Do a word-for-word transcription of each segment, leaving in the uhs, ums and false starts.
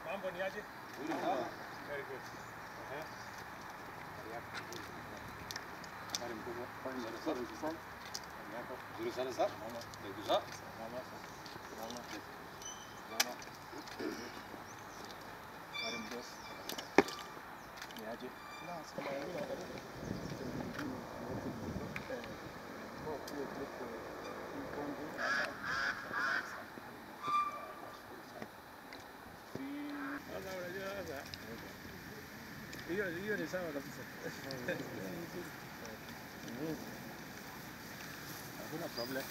Mambo ni aje? Very good. Eh. Mari mkubwa. Kwani ndio sasa hivi sana? Ni hapo. Nzuri sana sasa. Mama. Ndio sasa. Mama. Mama. Mama. Mari mboss. Ni aje? Na sema mimi na karibu. Eh. Kwa hiyo tuko Kongo. Hiyo hiyo ni sawa kabisa. Hakuna problem.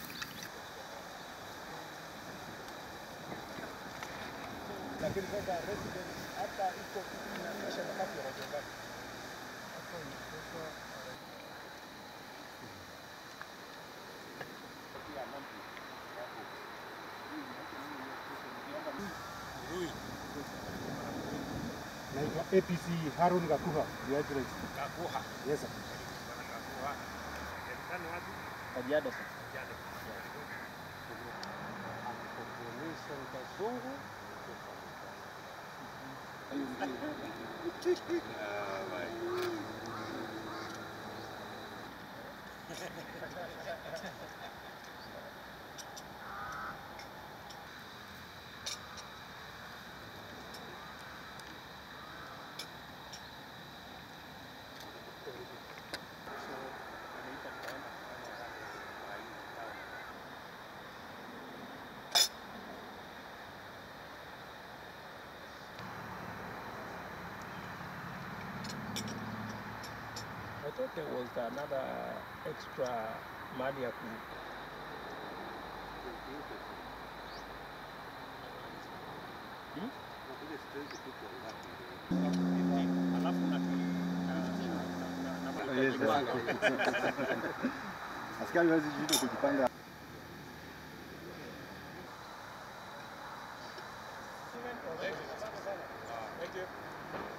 Lakini sasa resident hata iko inaonyesha nafasi ya watu wangapi? Hapo ni kwa kila mambo hapo. Naitwa A P C Harun Gakuha, Viajira. Gakuha. Yes sir. Gakuha. Nani wapi? Kajiado sir. Kajiado. Population Kazungu. Ah, bye. I thought there was another extra mali ya ku hmm? Alafu na askari wazi jito kujipanga. Thank you.